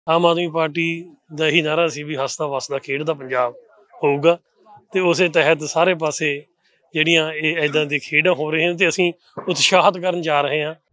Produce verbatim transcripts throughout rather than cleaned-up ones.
Aam Aadmi party ਦਾ ਇਹੀ ਨਾਰਾ ਸੀ ਵੀ ਹੱਸਦਾ ਵਸਦਾ ਖੇਡਦਾ ਪੰਜਾਬ ਹੋਊਗਾ ਤੇ ਉਸੇ ਤਹਿਤ ਸਾਰੇ ਪਾਸੇ ਜਿਹੜੀਆਂ ਇਹ ਇੱਦਾਂ ਦੀ ਖੇਡਾਂ ਹੋ ਰਹੀਆਂ ਤੇ ਅਸੀਂ ਉਤਸ਼ਾਹਿਤ ਕਰਨ ਜਾ ਰਹੇ ਹਾਂ।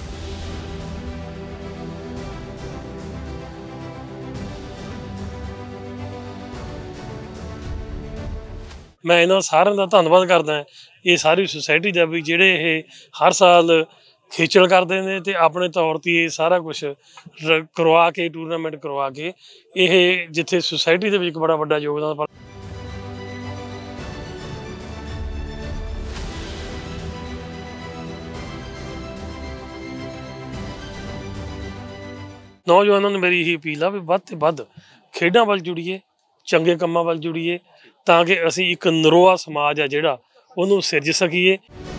ਮੈਂ ਇਹਨਾਂ ਸਾਰਿਆਂ ਦਾ ਧੰਨਵਾਦ ਕਰਦਾ ਇਹ ਸਾਰੀ ਸੁਸਾਇਟੀ ਦਾ ਵੀ ਜਿਹੜੇ ਇਹ ਹਰ ਸਾਲ ਖੇਚਲ ਕਰਦੇ ਨੇ ਤੇ ਆਪਣੇ ਤੌਰ ਤੇ ਇਹ ਸਾਰਾ ਕੁਛ ਕਰਵਾ ਕੇ ਟੂਰਨਾਮੈਂਟ ਕਰਵਾ ਕੇ ਇਹ ਜਿੱਥੇ ਸੁਸਾਇਟੀ ਦੇ ਵਿੱਚ ਇੱਕ ਬੜਾ ਵੱਡਾ ਯੋਗਦਾਨ। ਨੌਜਵਾਨਾਂ ਨੂੰ ਮੇਰੀ ਇਹੀ ਅਪੀਲ ਆ ਵੀ ਵੱਧ ਤੋਂ ਵੱਧ ਖੇਡਾਂ ਵੱਲ ਜੁੜੀਏ, ਚੰਗੇ ਕੰਮਾਂ ਵੱਲ ਜੁੜੀਏ ਤਾਂ ਕਿ ਅਸੀਂ ਇੱਕ ਨਰੋਆ ਸਮਾਜ ਆ ਜਿਹੜਾ ਉਹਨੂੰ ਸਿਰਜ ਸਕੀਏ।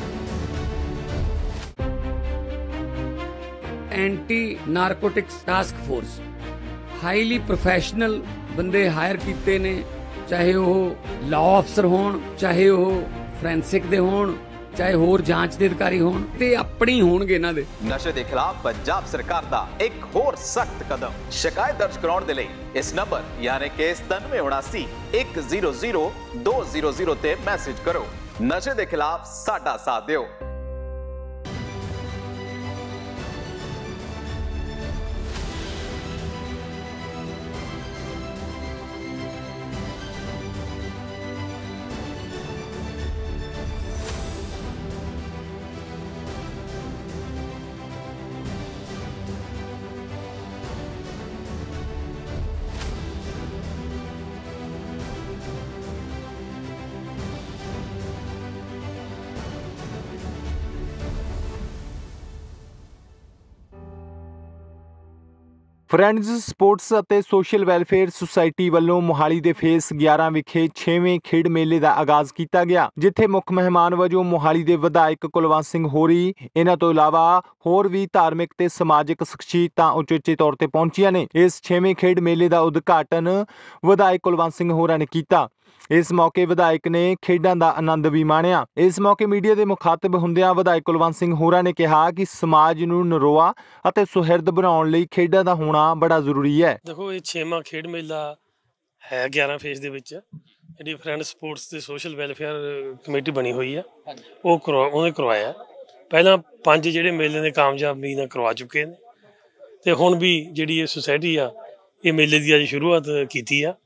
Anti narcotics task force highly professional बंदे हायर किए ने, चाहे वह लॉ अफसर होण, चाहे वह फोरेंसिक दे होण, चाहे होर जांच दे अधिकारी होण ते अपनी होणगे इन्हां दे। नशे के खिलाफ पंजाब सरकार दा एक होर सख्त कदम। शिकायत दर्ज कराउण दे लई इस नंबर यानी कि सतानवे उनासी एक जीरो जीरो दो जीरो जीरो ते मैसेज करो। नशे के खिलाफ साडा साथ दिओ। ਫਰੈਂਡਜ਼ ਸਪੋਰਟਸ ਅਤੇ ਸੋਸ਼ਲ ਵੈਲਫੇਅਰ ਸੁਸਾਇਟੀ ਵੱਲੋਂ ਮੋਹਾਲੀ ਦੇ ਫੇਸ ਗਿਆਰਾਂ ਵਿਖੇ ਛੇਵੇਂ ਖੇਡ ਮੇਲੇ ਦਾ ਆਗਾਜ਼ ਕੀਤਾ ਗਿਆ, ਜਿੱਥੇ ਮੁੱਖ ਮਹਿਮਾਨ ਵਜੋਂ ਮੋਹਾਲੀ ਦੇ ਵਿਧਾਇਕ ਕੁਲਵੰਤ ਸਿੰਘ ਹੋਰੀ, ਇਹਨਾਂ ਤੋਂ ਇਲਾਵਾ ਹੋਰ ਵੀ ਧਾਰਮਿਕ ਤੇ ਸਮਾਜਿਕ ਸ਼ਖਸੀਅਤਾਂ ਉਚੇਚੇ ਤੌਰ ਤੇ ਪਹੁੰਚੀਆਂ ਨੇ। ਇਸ ਛੇਵੇਂ ਖੇਡ ਮੇਲੇ ਦਾ ਉਦਘਾਟਨ ਵਿਧਾਇਕ ਕੁਲਵੰਤ ਸਿੰਘ ਹੋਰਾਂ ਨੇ ਕੀਤਾ। ਇਸ ਮੌਕੇ ਵਿਧਾਇਕ ਨੇ ਖੇਡਾਂ ਦਾ ਆਨੰਦ ਵੀ ਮਾਣਿਆ। ਇਸ ਮੌਕੇ ਮੀਡੀਆ ਦੇ ਮੁਖਾਤਬ ਹੁੰਦਿਆਂ ਵਿਧਾਇਕ ਕੁਲਵੰਤ ਸਿੰਘ ਹੋਰਾਂ ਨੇ ਕਿਹਾ ਕਿ ਸਮਾਜ ਨੂੰ ਨਰੋਆ ਅਤੇ ਸੁਹਿਰਦ ਬਣਾਉਣ ਲਈ ਖੇਡਾਂ ਦਾ ਹੋਣਾ ਬੜਾ ਜ਼ਰੂਰੀ ਹੈ। ਦੇਖੋ ਇਹ ਛੇਵਾਂ ਖੇਡ ਮੇਲਾ ਹੈ ਗਿਆਰਾਂ ਫੇਸ ਦੇ ਵਿੱਚ, ਜਿਹੜੀ ਫਰੈਂਡ ਸਪੋਰਟਸ ਤੇ ਸੋਸ਼ਲ ਵੈਲਫੇਅਰ ਕਮੇਟੀ ਬਣੀ ਹੋਈ ਆ ਉਹ ਕਰਵਾ ਉਹਨੇ ਕਰਵਾਇਆ। ਪਹਿਲਾਂ ਪੰਜ ਜਿਹੜੇ ਮੇਲੇ ਨੇ ਕਾਮਯਾਬੀ ਨਾਲ ਕਰਵਾ ਚੁੱਕੇ ਨੇ ਤੇ ਹੁਣ ਵੀ ਜਿਹੜੀ ਇਹ ਸੁਸਾਇਟੀ ਆ ਇਹ ਮੇਲੇ ਦੀ ਅੱਜ ਸ਼ੁਰੂਆਤ ਕੀਤੀ ਆ।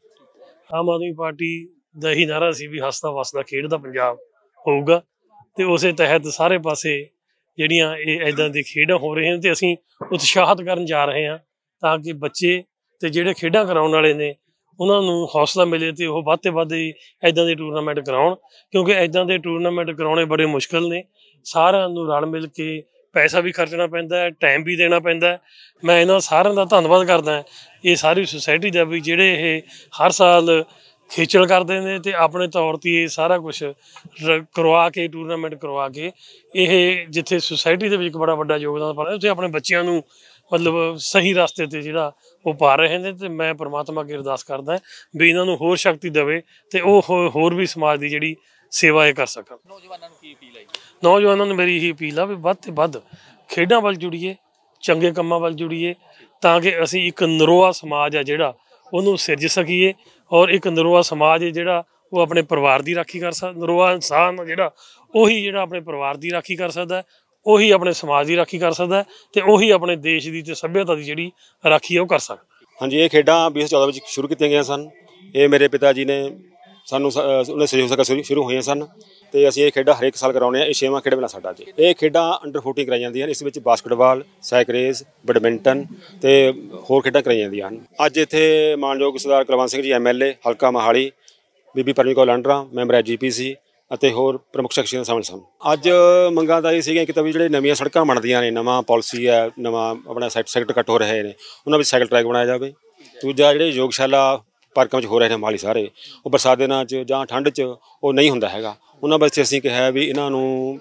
ਆਮ ਆਦਮੀ ਪਾਰਟੀ ਦਾ ਇਹੀ ਨਾਰਾ ਸੀ ਵੀ ਹੱਸਦਾ ਵਸਦਾ ਖੇਡਦਾ ਪੰਜਾਬ ਹੋਊਗਾ ਤੇ ਉਸੇ ਤਹਿਤ ਸਾਰੇ ਪਾਸੇ ਜਿਹੜੀਆਂ ਇਹ ਇੱਦਾਂ ਦੀ ਖੇਡਾਂ ਹੋ ਰਹੀਆਂ ਤੇ ਅਸੀਂ ਉਤਸ਼ਾਹਿਤ ਕਰਨ ਜਾ ਰਹੇ ਹਾਂ ਤਾਂ ਕਿ ਬੱਚੇ ਤੇ ਜਿਹੜੇ ਖੇਡਾਂ ਕਰਾਉਣ ਵਾਲੇ ਨੇ ਉਹਨਾਂ ਨੂੰ ਹੌਸਲਾ ਮਿਲੇ ਤੇ ਉਹ ਵੱਧ ਤੋਂ ਵੱਧ ਇੱਦਾਂ ਦੇ ਟੂਰਨਾਮੈਂਟ ਕਰਾਉਣ, ਕਿਉਂਕਿ ਇੱਦਾਂ ਦੇ ਟੂਰਨਾਮੈਂਟ ਕਰਾਉਣੇ ਬੜੇ ਮੁਸ਼ਕਿਲ ਨੇ। ਸਾਰਿਆਂ ਨੂੰ ਰਲ ਮਿਲ ਕੇ ਪੈਸਾ ਵੀ ਖਰਚਣਾ ਪੈਂਦਾ ਹੈ, ਟਾਈਮ ਵੀ ਦੇਣਾ ਪੈਂਦਾ ਹੈ। ਮੈਂ ਇਹਨਾਂ ਸਾਰਿਆਂ ਦਾ ਧੰਨਵਾਦ ਕਰਦਾ ਇਹ ਸਾਰੀ ਸੁਸਾਇਟੀ ਦਾ ਵੀ ਜਿਹੜੇ ਇਹ ਹਰ ਸਾਲ ਖੇਚਲ ਕਰਦੇ ਨੇ ਤੇ ਆਪਣੇ ਤੌਰ ਤੇ ਇਹ ਸਾਰਾ ਕੁਛ ਕਰਵਾ ਕੇ ਟੂਰਨਾਮੈਂਟ ਕਰਵਾ ਕੇ ਇਹ ਜਿੱਥੇ ਸੁਸਾਇਟੀ ਦੇ ਵਿੱਚ ਇੱਕ ਬੜਾ ਵੱਡਾ ਯੋਗਦਾਨ ਪਾ ਰਹੇ ਉੱਥੇ ਆਪਣੇ ਬੱਚਿਆਂ ਨੂੰ ਮਤਲਬ ਸਹੀ ਰਸਤੇ ਤੇ ਜਿਹੜਾ ਉਹ ਪਾ ਰਹੇ ਨੇ ਤੇ ਮੈਂ ਪ੍ਰਮਾਤਮਾ ਅੱਗੇ ਅਰਦਾਸ ਕਰਦਾ ਵੀ ਇਹਨਾਂ ਨੂੰ ਹੋਰ ਸ਼ਕਤੀ ਦੇਵੇ ਤੇ ਉਹ ਹੋਰ ਵੀ ਸਮਾਜ ਦੀ ਜਿਹੜੀ ਸੇਵਾ ਇਹ ਕਰ ਸਕਣ। ਨੌਜਵਾਨਾਂ ਨੂੰ ਕੀ ਅਪੀਲ ਹੈ? ਨੌਜਵਾਨਾਂ ਨੂੰ ਮੇਰੀ ਇਹੀ ਅਪੀਲ ਆ ਵੀ ਵੱਧ ਤੋਂ ਵੱਧ ਖੇਡਾਂ ਵੱਲ ਜੁੜੀਏ, ਚੰਗੇ ਕੰਮਾਂ ਵੱਲ ਜੁੜੀਏ ਤਾਂ ਕਿ ਅਸੀਂ ਇੱਕ ਨਰੋਆ ਸਮਾਜ ਆ ਜਿਹੜਾ ਉਹਨੂੰ ਸਿਰਜ ਸਕੀਏ ਔਰ ਇੱਕ ਨਰੋਆ ਸਮਾਜ ਜਿਹੜਾ ਉਹ ਆਪਣੇ ਪਰਿਵਾਰ ਦੀ ਰਾਖੀ ਕਰ ਸਕਦਾ। ਨਰੋਆ ਇਨਸਾਨ ਜਿਹੜਾ ਉਹੀ ਜਿਹੜਾ ਆਪਣੇ ਪਰਿਵਾਰ ਦੀ ਰਾਖੀ ਕਰ ਸਕਦਾ, ਉਹੀ ਆਪਣੇ ਸਮਾਜ ਦੀ ਰਾਖੀ ਕਰ ਸਕਦਾ ਤੇ ਉਹੀ ਆਪਣੇ ਦੇਸ਼ ਦੀ ਤੇ ਸੱਭਿਅਤਾ ਦੀ ਜਿਹੜੀ ਰਾਖੀ ਹੈ ਉਹ ਕਰ ਸਕਦਾ। ਹਾਂਜੀ, ਇਹ ਖੇਡਾਂ ਵੀਹ ਸੌ ਚੌਦਾਂ ਵਿੱਚ ਸ਼ੁਰੂ ਕੀਤੀਆਂ ਗਈਆਂ ਸਨ। ਇਹ ਮੇਰੇ ਪਿਤਾ ਜੀ ਨੇ ਸਾਨੂੰ ਉਹਨੇ ਸਹਿਯੋਗ ਸਦਕਾ ਸ਼ੁਰੂ ਹੋਈਆਂ ਸਨ ਤੇ ਅਸੀਂ ਇਹ ਖੇਡਾਂ ਹਰੇਕ ਸਾਲ ਕਰਾਉਂਦੇ ਹਾਂ। ਇਹ ਛੇਵਾਂ ਖੇਡ ਮੇਲਾ ਸਾਡਾ ਜੀ। ਇਹ ਖੇਡਾਂ ਅੰਡਰ ਚੌਦਾਂ ਕਰਾਈਆਂ ਜਾਂਦੀਆਂ ਹਨ। ਇਸ ਵਿੱਚ ਬਾਸਕਟਬਾਲ, ਸਾਈਕਲ ਰੇਸ, ਬੈਡਮਿੰਟਨ ਤੇ ਹੋਰ ਖੇਡਾਂ ਕਰਾਈਆਂ ਜਾਂਦੀਆਂ ਹਨ। ਅੱਜ ਇੱਥੇ ਮਾਨਯੋਗ Sardar Kulwant Singh ji M L A ਹਲਕਾ Mohali, Bibi Paramjit Kaur Landra member H G P ਸੀ ਅਤੇ ਹੋਰ ਪ੍ਰਮੁੱਖ ਸ਼ਖਸੀਅਤਾਂ ਸ਼ਾਮਲ ਸਨ। ਅੱਜ ਮੰਗਾਂ ਤਾਂ ਇਹ ਸੀਗੀਆਂ ਕਿ ਵੀ ਜਿਹੜੇ ਨਵੀਆਂ ਸੜਕਾਂ ਬਣਦੀਆਂ ਨੇ, ਨਵਾਂ ਪਾਲਿਸੀ ਹੈ, ਨਵਾਂ ਆਪਣਾ ਸੈਕਟਰ ਕੱਟ ਹੋ ਰਹੇ ਨੇ, ਉਹਨਾਂ ਵਿੱਚ ਸਾਈਕਲ ਟਰੈਕ ਬਣਾਇਆ ਜਾਵੇ। ਦੂਜਾ ਜਿਹੜੇ ਯੋਗਸ਼ਾਲਾ ਪਾਰਕਾਂ 'ਚ ਹੋ ਰਹੇ ਨੇ ਮੋਹਾਲੀ ਸਾਰੇ, ਉਹ ਬਰਸਾਤ ਦਿਨਾਂ 'ਚ ਜਾਂ ਠੰਡ 'ਚ ਉਹ ਨਹੀਂ ਹੁੰਦਾ ਹੈਗਾ। ਉਹਨਾਂ ਵਾਸਤੇ ਅਸੀਂ ਕਿਹਾ ਵੀ ਇਹਨਾਂ ਨੂੰ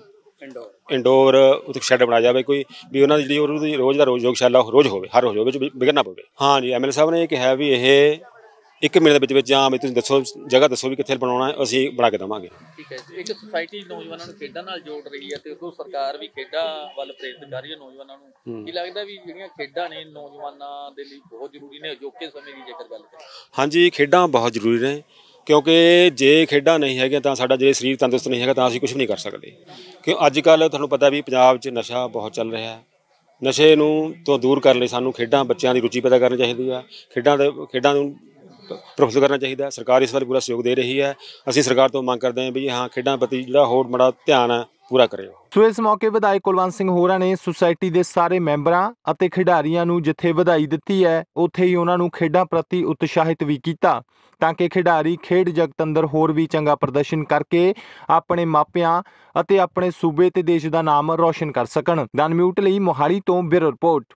ਇੰਡੋਰ ਉੱਥੇ ਸ਼ੈੱਡ ਬਣਾਇਆ ਜਾਵੇ ਕੋਈ ਵੀ ਉਹਨਾਂ ਦੀ ਜਿਹੜੀ ਉਹਦੀ ਰੋਜ਼ ਦਾ ਰੋਜ਼ ਯੋਗਸ਼ਾਲਾ ਰੋਜ਼ ਹੋਵੇ, ਹਰ ਰੋਜ਼ ਹੋਵੇ, ਵਿਘਨ ਨਾ ਪਵੇ। ਹਾਂ ਜੀ, ਐਮ ਐਲ ਏ ਸਾਹਿਬ ਨੇ ਇਹ ਕਿਹਾ ਵੀ ਇਹ ਇੱਕ ਮਹੀਨੇ ਦੇ ਵਿੱਚ ਵਿੱਚ ਜਾਂ ਵੀ ਤੁਸੀਂ ਦੱਸੋ ਜਗ੍ਹਾ ਦੱਸੋ ਵੀ ਕਿੱਥੇ ਬਣਾਉਣਾ ਹੈ, ਅਸੀਂ ਬਣਾ ਕੇ ਦੇਵਾਂਗੇ। ਠੀਕ ਹੈ ਜੀ। ਇੱਕ ਸੁਸਾਇਟੀ ਨੌਜਵਾਨਾਂ ਨੂੰ ਖੇਡਾਂ ਨਾਲ ਜੋੜ ਰਹੀ ਹੈ ਤੇ ਉਦੋਂ ਸਰਕਾਰ ਵੀ ਖੇਡਾਂ ਵੱਲ ਪ੍ਰੇਰਿਤ ਕਰ ਰਹੀ ਹੈ ਨੌਜਵਾਨਾਂ ਨੂੰ। ਕੀ ਲੱਗਦਾ ਵੀ ਜਿਹੜੀਆਂ ਖੇਡਾਂ ਨੇ ਨੌਜਵਾਨਾਂ ਦੇ ਲਈ ਬਹੁਤ ਜ਼ਰੂਰੀ ਨੇ ਅਜੋਕੇ ਸਮੇਂ ਦੀ ਜੇਕਰ ਗੱਲ ਕਰੀਏ? ਹਾਂਜੀ, ਖੇਡਾਂ ਬਹੁਤ ਜ਼ਰੂਰੀ ਨੇ ਕਿਉਂਕਿ ਜੇ ਖੇਡਾਂ ਨਹੀਂ ਹੈਗੀਆਂ ਤਾਂ ਸਾਡਾ ਜੇ ਸਰੀਰ ਤੰਦਰੁਸਤ ਨਹੀਂ ਹੈਗਾ ਤਾਂ ਅਸੀਂ ਕੁਝ ਵੀ ਨਹੀਂ ਕਰ ਸਕਦੇ। ਕਿਉਂ ਅੱਜ ਕੱਲ੍ਹ ਤੁਹਾਨੂੰ ਪਤਾ ਵੀ ਪੰਜਾਬ 'ਚ ਨਸ਼ਾ ਬਹੁਤ ਚੱਲ ਰਿਹਾ ਹੈ। ਨਸ਼ੇ ਨੂੰ ਤੋਂ ਦੂਰ ਕਰਨ ਲਈ ਸਾਨੂੰ ਖੇਡਾਂ ਬੱਚਿਆਂ ਦੀ ਰੁਚੀ ਪੈਦਾ ਕਰਨੀ ਚਾਹੀਦੀ ਆ। ਖੇਡਾਂ ਦੇ ਖੇਡਾਂ ਨੂੰ ਪ੍ਰਫੁੱਲਿਤ ਕਰਨਾ ਚਾਹੀਦਾ। ਸਰਕਾਰ ਇਸ ਵੱਲ ਪੂਰਾ ਸਹਿਯੋਗ ਦੇ ਰਹੀ ਹੈ। ਅਸੀਂ ਸਰਕਾਰ ਤੋਂ ਮੰਗ ਕਰਦੇ ਹਾਂ ਵੀ ਹਾਂ ਖੇਡਾਂ ਪ੍ਰਤੀ ਜਿਹੜਾ ਹੋਰ ਬੜਾ ਧਿਆਨ ਹੈ ਪੂਰਾ ਕਰੇ। ਸੋ ਇਸ ਮੌਕੇ ਵਿਧਾਇਕ ਕੁਲਵੰਤ ਸਿੰਘ ਹੋਰਾਂ ਨੇ ਸੁਸਾਇਟੀ ਦੇ ਸਾਰੇ ਮੈਂਬਰਾਂ ਅਤੇ ਖਿਡਾਰੀਆਂ ਨੂੰ ਜਿੱਥੇ ਵਧਾਈ ਦਿੱਤੀ ਹੈ ਉੱਥੇ ਹੀ ਉਹਨਾਂ ਨੂੰ ਖੇਡਾਂ ਪ੍ਰਤੀ ਉਤਸ਼ਾਹਿਤ ਵੀ ਕੀਤਾ ਤਾਂ ਕਿ ਖਿਡਾਰੀ ਖੇਡ ਜਗਤ ਅੰਦਰ ਹੋਰ ਵੀ ਚੰਗਾ ਪ੍ਰਦਰਸ਼ਨ ਕਰਕੇ ਆਪਣੇ ਮਾਪਿਆਂ ਅਤੇ ਆਪਣੇ ਸੂਬੇ ਤੇ ਦੇਸ਼ ਦਾ ਨਾਮ ਰੌਸ਼ਨ ਕਰ ਸਕਣ। ਦਨ ਮਿਊਟ ਲਈ ਮੋਹਾਲੀ ਤੋਂ ਬਿਊਰੋ ਰਿਪੋਰਟ।